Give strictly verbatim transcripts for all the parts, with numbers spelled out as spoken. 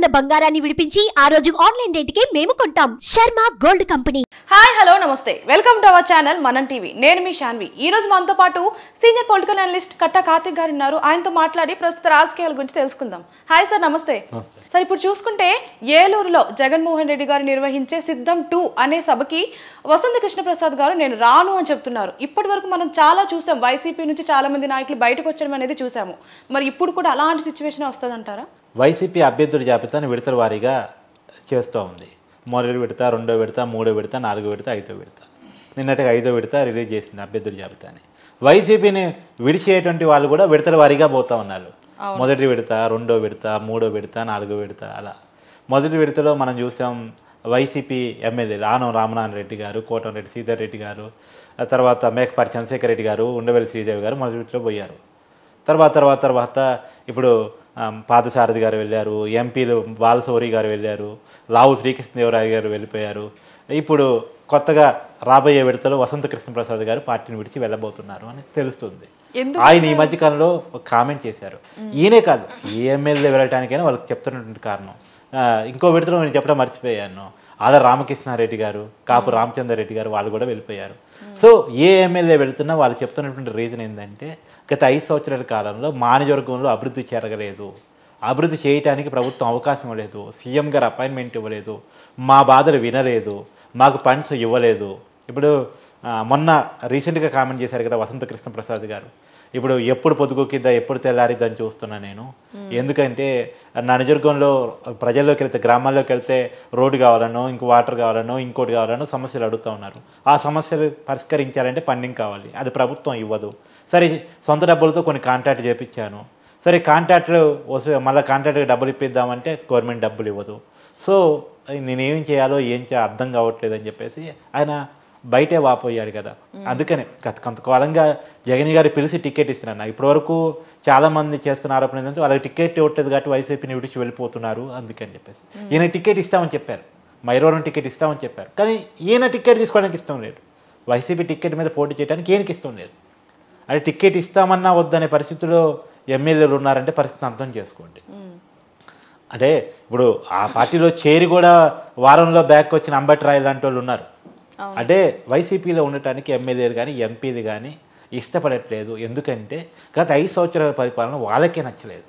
ఉన్న బంగారాన్ని విడిపించి ఆ రోజు ఆన్లైన్ రేటుకే మేము కొంటాం. Sharma gold company. Hi hello నమస్తే, welcome to our channel Manam TV. నేను మీ శాన్వి. ఈ రోజు మనతో పాటు senior political analyst Katta Karthik గారు ఉన్నారు. ఆయనతో మాట్లాడి ప్రస్తుత రాజకీయాల గురించి తెలుసుకుందాం. హాయ్ సార్, నమస్తే. సార్, ఇప్పుడు చూసుకుంటే ఏలూరులో జగన్మోహన్ రెడ్డి గారు నిర్వహించే సిద్ధం టూ అనే సభకి వసంత కృష్ణ ప్రసాద్ గారు నేను రాను అని చెప్తున్నారు. ఇప్పటి వరకు మనం చాలా చూసాం, వైసీపీ నుంచి చాలా మంది నాయకులు బయటకు వచ్చడం అనేది చూసాము. మరి ఇప్పుడు కూడా అలాంటి సిచ్యువేషన్ వస్తుందంటారా? వైసీపీ అభ్యర్థుల జాబితాను విడతల వారీగా చేస్తూ ఉంది. మొదటి విడత, రెండో విడత, మూడో విడత, నాలుగో విడత, ఐదో విడత. నిన్నటికి ఐదో విడత రిలీజ్ చేసింది అభ్యర్థుల జాబితాని. వైసీపీని విడిచేటువంటి వాళ్ళు కూడా విడతల వారీగా పోతూ ఉన్నారు. మొదటి విడత, రెండో విడత, మూడో విడత, నాలుగో విడత అలా. మొదటి విడతలో మనం చూసాం వైసీపీ ఎమ్మెల్యేలు ఆనం రామనారాయణ రెడ్డి గారు, కోటంరెడ్డి శ్రీధర్ రెడ్డి గారు, తర్వాత మేకపాటి చంద్రశేఖర్ రెడ్డి గారు, ఉండవెల్లి శ్రీదేవి గారు మొదటి విడతలో పోయారు. తర్వాత తర్వాత తర్వాత ఇప్పుడు పాదసారథి గారు వెళ్ళారు, ఎంపీలు బాలశౌరి గారు వెళ్ళారు, లావు శ్రీకృష్ణదేవరాయ గారు వెళ్ళిపోయారు. ఇప్పుడు కొత్తగా రాబోయే విడతలో వసంత కృష్ణ ప్రసాద్ గారు పార్టీని విడిచి వెళ్ళబోతున్నారు అని తెలుస్తుంది. ఆయన ఈ మధ్యకాలంలో ఒక కామెంట్ చేశారు. ఈయనే కాదు, ఏ ఎమ్మెల్యే వెళ్ళటానికైనా వాళ్ళకి చెప్తున్నటువంటి కారణం. ఇంకో విడతలో నేను చెప్పడం మర్చిపోయాను, ఆల రామకృష్ణారెడ్డి గారు, కాపు రామచంద్రారెడ్డి గారు వాళ్ళు కూడా వెళ్ళిపోయారు. సో ఏ ఎమ్మెల్యే వెళుతున్నా వాళ్ళు చెప్తున్నటువంటి రీజన్ ఏంటంటే గత ఐదు సంవత్సరాల కాలంలో మా నియోజకవర్గంలో అభివృద్ధి జరగలేదు, అభివృద్ధి చేయడానికి ప్రభుత్వం అవకాశం ఇవ్వలేదు, సీఎం గారు అపాయింట్మెంట్ ఇవ్వలేదు, మా బాధలు వినలేదు, మాకు ఫండ్స్ ఇవ్వలేదు. ఇప్పుడు మొన్న రీసెంట్గా కామెంట్ చేశారు కదా వసంత కృష్ణ ప్రసాద్ గారు, ఇప్పుడు ఎప్పుడు పొద్దుగొక్కిద్దా ఎప్పుడు తెల్లారిద్దని చూస్తున్నా నేను. ఎందుకంటే నా నియోజకవర్గంలో ప్రజల్లోకి వెళ్తే, గ్రామాల్లోకి వెళ్తే రోడ్డు కావాలనో, ఇంకో వాటర్ కావాలనో, ఇంకోటి కావాలనో సమస్యలు అడుగుతూ ఉన్నారు. ఆ సమస్యలు పరిష్కరించాలంటే ఫండింగ్ కావాలి, అది ప్రభుత్వం ఇవ్వదు. సరే, సొంత డబ్బులతో కొన్ని కాంట్రాక్ట్ చేయించాను, సరే కాంట్రాక్ట్లు వస్తే మళ్ళీ కాంట్రాక్ట్కి డబ్బులు ఇప్పిద్దామంటే గవర్నమెంట్ డబ్బులు ఇవ్వదు. సో నేనేం చేయాలో ఏం చేయాలో అర్థం కావట్లేదు అని చెప్పేసి ఆయన బయటే వాపోయాడు కదా. అందుకనే గత కొంతకాలంగా జగన్ గారు పిలిచి టికెట్ ఇస్తున్నారు. ఇప్పటి వరకు చాలామంది చేస్తున్న ఆరోపణ ఏంటంటే వాళ్ళకి టికెట్ ఇవ్వట్లేదు కాబట్టి వైసీపీని విడిచి వెళ్ళిపోతున్నారు అందుకని చెప్పేసి. ఈయన టికెట్ ఇస్తామని చెప్పారు, మైరోరం టికెట్ ఇస్తామని చెప్పారు, కానీ ఈయన టికెట్ తీసుకోవడానికి ఇష్టం లేదు. వైసీపీ టికెట్ మీద పోటీ చేయడానికి ఈయనకి ఇష్టం లేదు. అంటే టికెట్ ఇస్తామన్నా వద్దనే పరిస్థితుల్లో ఎమ్మెల్యేలు ఉన్నారంటే పరిస్థితి అర్థం చేసుకోండి. అంటే ఇప్పుడు ఆ పార్టీలో చేరి కూడా వారంలో బ్యాక్ వచ్చిన అంబటి రాయ్ లాంటి వాళ్ళు ఉన్నారు. అంటే వైసీపీలో ఉండటానికి ఎమ్మెల్యేలు కానీ ఎంపీలు కానీ ఇష్టపడట్లేదు. ఎందుకంటే గత ఐదు సంవత్సరాల పరిపాలన వాళ్ళకే నచ్చలేదు.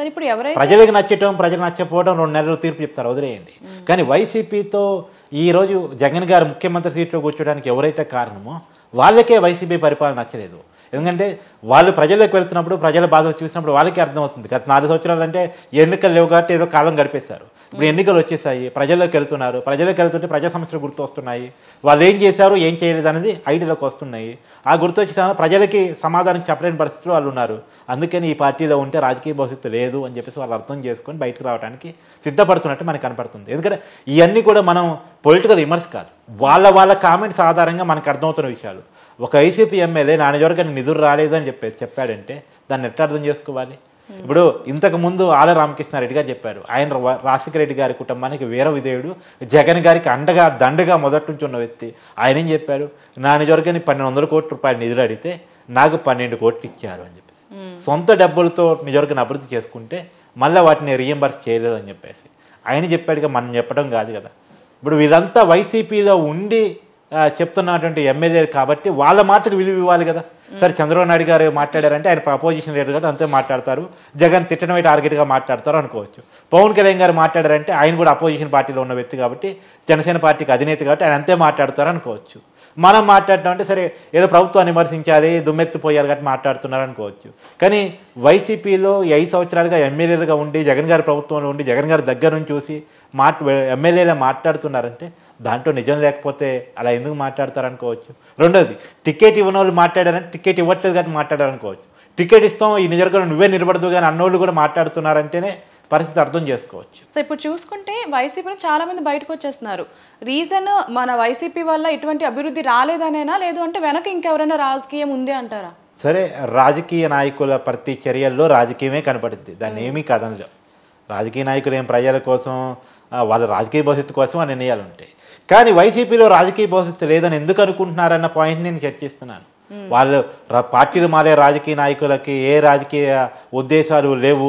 ప్రజలకు నచ్చటం, ప్రజలకు నచ్చకపోవడం రెండు నెలలు తీర్పు చెప్తారు, వదిలేయండి. కానీ వైసీపీతో ఈరోజు జగన్ గారు ముఖ్యమంత్రి సీట్లో కూర్చోడానికి ఎవరైతే కారణమో వాళ్ళకే వైసీపీ పరిపాలన నచ్చలేదు. ఎందుకంటే వాళ్ళు ప్రజల్లోకి వెళ్తున్నప్పుడు, ప్రజల బాధలు చూసినప్పుడు వాళ్ళకి అర్థమవుతుంది. గత నాలుగు సంవత్సరాలు అంటే ఎన్నికలు లేవు కాబట్టి ఏదో కాలం గడిపేశారు. ఇప్పుడు ఎన్నికలు వచ్చేసాయి, ప్రజల్లోకి వెళ్తున్నారు, ప్రజలకు వెళ్తుంటే ప్రజా సమస్యలు గుర్తు వస్తున్నాయి, వాళ్ళు ఏం చేశారు ఏం చేయలేదు అనేది ఐడియాలోకి వస్తున్నాయి. ఆ గుర్తు వచ్చిన ప్రజలకి సమాధానం చెప్పలేని పరిస్థితులు వాళ్ళు ఉన్నారు. అందుకని ఈ పార్టీలో ఉంటే రాజకీయ భవిష్యత్తు లేదు అని చెప్పేసి వాళ్ళు అర్థం చేసుకొని బయటకు రావడానికి సిద్ధపడుతున్నట్టు మనకు కనపడుతుంది. ఎందుకంటే ఇవన్నీ కూడా మనం పొలిటికల్ విమర్శ కాదు, వాళ్ళ వాళ్ళ కామెంట్స్ ఆధారంగా మనకు అర్థమవుతున్న విషయాలు. ఒక వైసీపీ ఎమ్మెల్యే నా నియోజకవర్గానికి నిధులు రాలేదు అని చెప్పేసి చెప్పాడంటే దాన్ని ఎట్లా అర్థం చేసుకోవాలి? ఇప్పుడు ఇంతకు ముందు ఆల రామకృష్ణారెడ్డి గారు చెప్పారు, ఆయన రాజశేఖర రెడ్డి గారి కుటుంబానికి వీర విధేయుడు, జగన్ గారికి అండగా దండగా మొదటి నుంచి ఉన్న వ్యక్తి. ఆయన ఏం చెప్పారు, నా నియోజకవర్గానికి పన్నెండు వందల కోట్ల రూపాయలు నిధులు అడిగితే నాకు పన్నెండు కోట్లు ఇచ్చారు అని చెప్పేసి. సొంత డబ్బులతో నియోజకవర్గాన్ని అభివృద్ధి చేసుకుంటే మళ్ళీ వాటిని రీఎంబర్స్ చేయలేదు అని చెప్పేసి ఆయన చెప్పాడుగా, మనం చెప్పడం కాదు కదా. ఇప్పుడు వీళ్ళంతా వైసీపీలో ఉండి చెప్తున్నటువంటి ఎమ్మెల్యేలు కాబట్టి వాళ్ళ మాటకు విలువ ఇవ్వాలి కదా. సరే, చంద్రబాబు నాయుడు గారు మాట్లాడారంటే ఆయన అపోజిషన్ లీడర్ గారు అంతే మాట్లాడతారు, జగన్ తిట్టడమే టార్గెట్గా మాట్లాడతారు అనుకోవచ్చు. పవన్ కళ్యాణ్ గారు మాట్లాడారంటే ఆయన కూడా అపోజిషన్ పార్టీలో ఉన్న వ్యక్తి కాబట్టి, జనసేన పార్టీకి అధినేత కాబట్టి ఆయన అంతే మాట్లాడతారు అనుకోవచ్చు. మనం మాట్లాడటం అంటే సరే ఏదో ప్రభుత్వాన్ని విమర్శించాలి, దుమ్మెత్తిపోయారు కాబట్టి మాట్లాడుతున్నారు అనుకోవచ్చు. కానీ వైసీపీలో ఐదు సంవత్సరాలుగా ఎమ్మెల్యేలుగా ఉండి జగన్ గారి ప్రభుత్వంలో ఉండి జగన్ గారి దగ్గర నుంచి చూసి మాట్ ఎమ్మెల్యేలు మాట్లాడుతున్నారంటే దాంట్లో నిజం లేకపోతే అలా ఎందుకు మాట్లాడతారు అనుకోవచ్చు. రెండోది, టికెట్ ఇవ్వని వాళ్ళు మాట్లాడారంటే టికెట్ ఇవ్వట్లేదు కాబట్టి మాట్లాడారనుకోవచ్చు. టికెట్ ఇస్తాం ఈ నియోజకవర్గం నువ్వే నిలబడదు కానీ అన్నోళ్ళు కూడా మాట్లాడుతున్నారంటేనే పరిస్థితి అర్థం చేసుకోవచ్చు. సో ఇప్పుడు చూసుకుంటే వైసీపీలో చాలా మంది బయటకు వచ్చేస్తున్నారు. రీజన్ మన వైసీపీ వల్ల ఇటువంటి అభివృద్ధి రాలేదనేనా, లేదు అంటే వెనక ఇంకెవరైనా రాజకీయం ఉంది అంటారా? సరే, రాజకీయ నాయకుల ప్రతి చర్యల్లో రాజకీయమే కనపడుద్ది, దాన్ని ఏమీ కథనలో. రాజకీయ నాయకులు ఏం ప్రజల కోసం, వాళ్ళ రాజకీయ భవిష్యత్తు కోసం ఆ నిర్ణయాలు ఉంటాయి. కానీ వైసీపీలో రాజకీయ భవిష్యత్తు లేదని ఎందుకు అనుకుంటున్నారన్న పాయింట్ నేను చర్చిస్తున్నాను. వాళ్ళు పార్టీలు మారే రాజకీయ నాయకులకి ఏ రాజకీయ ఉద్దేశాలు లేవు,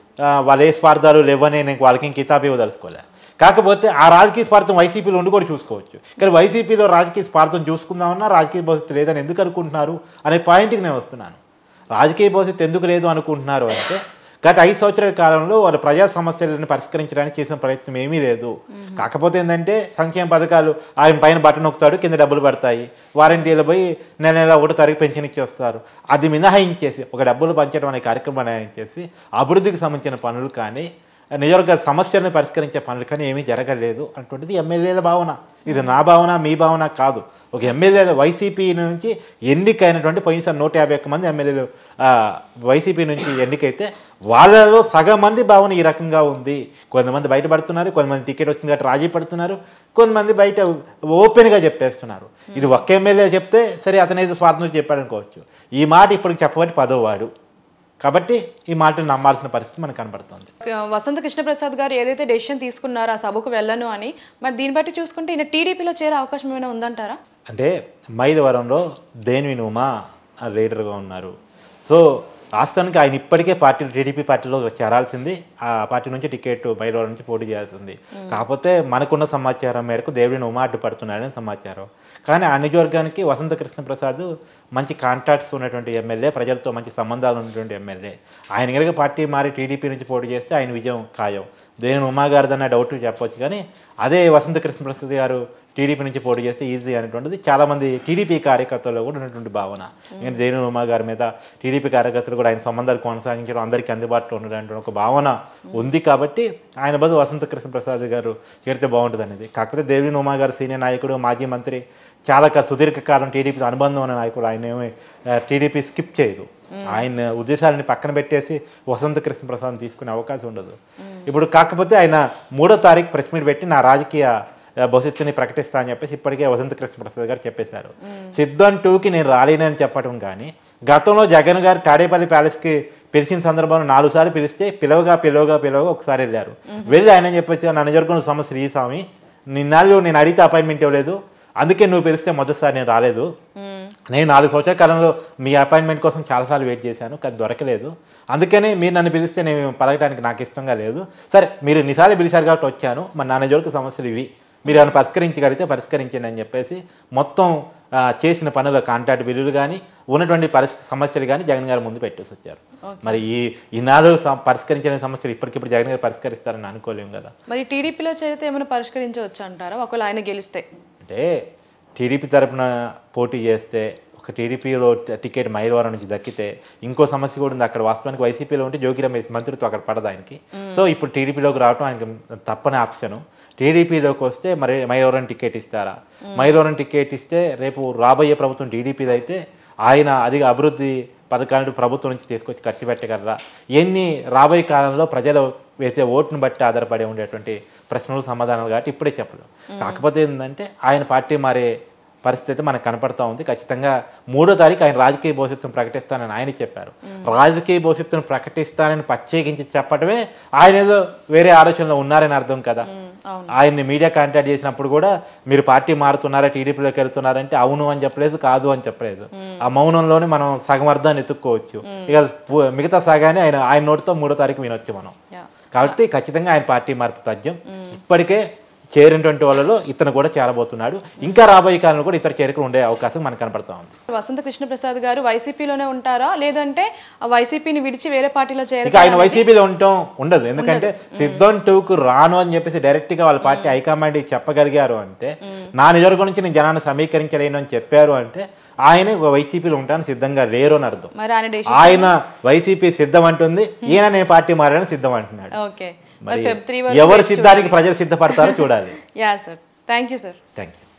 వాళ్ళ ఏ స్వార్థాలు లేవని నేను వాళ్ళకి ఇంక కితాబు ఇవ్వదలుచుకోలే. కాకపోతే ఆ రాజకీయ స్వార్థం వైసీపీలో ఉండి కూడా చూసుకోవచ్చు. కానీ వైసీపీలో రాజకీయ స్వార్థం చూసుకుందామన్నా రాజకీయ భవిష్యత్తు లేదని ఎందుకు అనుకుంటున్నారు అనే పాయింట్కి నేను వస్తున్నాను. రాజకీయ భవిష్యత్తు ఎందుకు లేదు అనుకుంటున్నారు అంటే గత ఐదు సంవత్సరాల కాలంలో వాళ్ళ ప్రజా సమస్యలను పరిష్కరించడానికి చేసిన ప్రయత్నం ఏమీ లేదు. కాకపోతే ఏంటంటే సంక్షేమ పథకాలు ఆయన పైన బటన్ నొక్కుతాడు, కింద డబ్బులు పడతాయి, వారంటీలు పోయి నెల నెల ఒకటో తారీఖు పెన్షన్ ఇచ్చేస్తారు. అది మినహాయించేసి ఒక డబ్బులు పంచడం అనే కార్యక్రమం మినహాయించేసి అభివృద్ధికి సంబంధించిన పనులు కానీ నిజంగా సమస్యలను పరిష్కరించే పనులు కానీ ఏమీ జరగలేదు అటువంటిది ఎమ్మెల్యేల భావన. ఇది నా భావన మీ భావన కాదు. ఒక ఎమ్మెల్యేల వైసీపీ నుంచి ఎన్నికైనటువంటి పోయినసారి నూట యాభై ఒక్క మంది ఎమ్మెల్యేలు వైసీపీ నుంచి ఎన్నికైతే వాళ్ళలో సగం మంది భావన ఈ రకంగా ఉంది. కొంతమంది బయటపడుతున్నారు, కొంతమంది టికెట్ వచ్చింది కాబట్టి రాజీ పడుతున్నారు, కొంతమంది బయట ఓపెన్గా చెప్పేస్తున్నారు. ఇది ఒక్క ఎమ్మెల్యే చెప్తే సరే అతను ఏదో స్వార్థం చెప్పాడు అనుకోవచ్చు. ఈ మాట ఇప్పటికి చెప్పబట్టి పదోవాడు కాబట్టి ఈ మాటను నమ్మాల్సిన పరిస్థితి మనకు కనబడుతుంది. వసంత కృష్ణప్రసాద్ గారు ఏదైతే డెసిషన్ తీసుకున్నారో ఆ సభకు వెళ్ళను అని, మరి దీన్ని బట్టి చూసుకుంటే ఈయన టీడీపీలో చేరే అవకాశం ఏమైనా ఉందంటారా? అంటే మైలవరంలో దేనివిని ఉమా లీడర్గా ఉన్నారు. సో రాష్ట్రానికి ఆయన ఇప్పటికే పార్టీ టీడీపీ పార్టీలో చేరాల్సింది, ఆ పార్టీ నుంచి టికెట్ మైలవరం నుంచి పోటీ చేయాల్సింది. కాకపోతే మనకున్న సమాచారం మేరకు దేవిని ఉమా అడ్డుపడుతున్నాడని సమాచారం. కానీ ఆ నియోజకవర్గానికి వసంత కృష్ణప్రసాద్ మంచి కాంటాక్ట్స్ ఉన్నటువంటి ఎమ్మెల్యే, ప్రజలతో మంచి సంబంధాలు ఉన్నటువంటి ఎమ్మెల్యే. ఆయన కనుక పార్టీ మారి టీడీపీ నుంచి పోటీ చేస్తే ఆయన విజయం ఖాయం. దేని ఉమా గారిదన్న డౌట్ చెప్పవచ్చు. కానీ అదే వసంత కృష్ణప్రసాద్ గారు టీడీపీ నుంచి పోటీ చేస్తే ఈజీ అనేటువంటిది చాలామంది టీడీపీ కార్యకర్తల్లో కూడా ఉన్నటువంటి భావన. ఎందుకంటే దేని ఉమా గారి మీద టీడీపీ కార్యకర్తలు కూడా ఆయన సంబంధాలు కొనసాగించడం, అందరికీ అందుబాటులో ఉండడం ఒక భావన ఉంది. కాబట్టి ఆయన బదులు వసంత కృష్ణప్రసాద్ గారు చేరితే బాగుంటుంది అనేది. కాకపోతే దేవిని ఉమా గారు సీనియర్ నాయకుడు, మాజీ మంత్రి, చాలా సుదీర్ఘకాలం టీడీపీ అనుబంధం ఉన్న నాయకుడు. ఆయన ఏమి టీడీపీ స్కిప్ చేయదు. ఆయన ఉద్దేశాలని పక్కన పెట్టేసి వసంత కృష్ణప్రసాద్ తీసుకునే అవకాశం ఉండదు. ఇప్పుడు కాకపోతే ఆయన మూడో తారీఖు ప్రెస్ మీట్ పెట్టి నా రాజకీయ భవిష్యత్తుని ప్రకటిస్తా అని చెప్పేసి ఇప్పటికే వసంత కృష్ణప్రసాద్ గారు చెప్పేశారు. సిద్ధం టూకి నేను రాలేనని చెప్పడం కానీ, గతంలో జగన్ గారు తాడేపల్లి ప్యాలెస్కి పిలిచిన సందర్భంలో నాలుగు సార్లు పిలిస్తే పిలవగా పిలవగా పిలవగా ఒకసారి వెళ్ళారు. వెళ్ళి ఆయన చెప్పొచ్చు, నా నియోజకవర్గం సమస్య ఈ స్వామి, నిన్నాళ్ళు నేను అడిగితే అపాయింట్మెంట్ ఇవ్వలేదు, అందుకే నువ్వు పిలిస్తే మొదటిసారి నేను రాలేదు, నేను నాలుగు సంవత్సరాల కాలంలో మీ అపాయింట్మెంట్ కోసం చాలాసార్లు వెయిట్ చేశాను కానీ దొరకలేదు, అందుకనే మీరు నన్ను పిలిస్తే నేను పలకడానికి నాకు ఇష్టంగా లేదు, సరే మీరు నిసార్లు పిలిచారు కాబట్టి వచ్చాను, మరి నా నియోజకవర్గ సమస్యలు ఇవి, మీరు ఏమైనా పరిష్కరించగలిగితే పరిష్కరించండి అని చెప్పేసి మొత్తం చేసిన పనుల కాంట్రాక్ట్ బిల్లులు కానీ ఉన్నటువంటి పరిస్థితి సమస్యలు కానీ జగన్ గారు ముందు పెట్టేసి వచ్చారు. మరి ఈ ఈనాడు పరిష్కరించిన సమస్యలు ఇప్పటికిప్పుడు జగన్ గారు పరిష్కరిస్తారని అనుకోలేము కదా. మరి టీడీపీలో చేరితే ఏమైనా పరిష్కరించవచ్చు అంటారా ఒకవేళ ఆయన గెలిస్తే? అంటే టీడీపీ తరఫున పోటీ చేస్తే ఒక టీడీపీలో టికెట్ మైలవరం నుంచి దక్కితే ఇంకో సమస్య కూడా ఉంది. అక్కడ వాస్తవానికి వైసీపీలో ఉంటే జోగి రమేష్ మంత్రిత్వం అక్కడ పడదు ఆయనకి. సో ఇప్పుడు టీడీపీలోకి రావడం ఆయనకి తప్పని ఆప్షను. టీడీపీలోకి వస్తే మరి మైలవరం టికెట్ ఇస్తారా? మైలవరం టికెట్ ఇస్తే రేపు రాబోయే ప్రభుత్వం టీడీపీది అయితే ఆయన అధిక అభివృద్ధి పథకాలను ప్రభుత్వం నుంచి తీసుకొచ్చి ఖర్చు పెట్టగలరా? ఎన్ని రాబోయే కాలంలో ప్రజలు వేసే ఓటును బట్టి ఆధారపడి ఉండేటువంటి ప్రశ్నలు సమాధానాలు కాబట్టి ఇప్పుడే చెప్పలేం. కాకపోతే ఏంటంటే ఆయన పార్టీ మారే పరిస్థితి మనకు కనపడతా ఉంది. ఖచ్చితంగా మూడో తారీఖు ఆయన రాజకీయ భవిష్యత్తును ప్రకటిస్తానని ఆయన చెప్పారు. రాజకీయ భవిష్యత్తును ప్రకటిస్తానని ప్రత్యేకించి చెప్పడమే ఆయన ఏదో వేరే ఆలోచనలో ఉన్నారని అర్థం కదా. ఆయన్ని మీడియా కాంటాక్ట్ చేసినప్పుడు కూడా మీరు పార్టీ మారుతున్నారా, టీడీపీలోకి వెళ్తున్నారంటే అవును అని చెప్పలేదు, కాదు అని చెప్పలేదు. ఆ మౌనంలోనే మనం సగం అర్థాన్ని ఎత్తుక్కోవచ్చు. ఇక మిగతా సగానే ఆయన ఆయన నోటితో మూడో తారీఖు వినొచ్చు మనం. కాబట్టి ఖచ్చితంగా ఆయన పార్టీ మార్పు తథ్యం. ఇప్పటికే చేరినటువంటి వాళ్ళలో ఇతను కూడా చేరబోతున్నాడు. ఇంకా రాబోయే కాలంలో కూడా ఇతర చేరికలు ఉండే అవకాశం మనకు కనపడతా ఉంది. వసంత కృష్ణప్రసాద్ గారు వైసీపీలోనే ఉంటారా లేదంటే వైసీపీని విడిచి వేరే పార్టీలో చేరారు? ఆయన వైసీపీలో ఉండటం ఉండదు. ఎందుకంటే సిద్ధం టూకు రాను అని చెప్పేసి డైరెక్ట్ గా వాళ్ళ పార్టీ హైకమాండ్ చెప్పగలిగారు అంటే, నా నియోజకవర్గం నుంచి నేను జనాన్ని సమీకరించలేను అని చెప్పారు అంటే ఆయన వైసీపీలో ఉంటాను సిద్ధంగా లేరు అని అర్థం. ఆయన వైసీపీ సిద్ధం అంటుంది, ఈయన నేను పార్టీ మారని సిద్ధం అంటున్నాడు. ఎవరు సిద్ధానికి ప్రజలు సిద్ధపడతారో చూడాలి. Yeah sir, thank you sir. Thank you.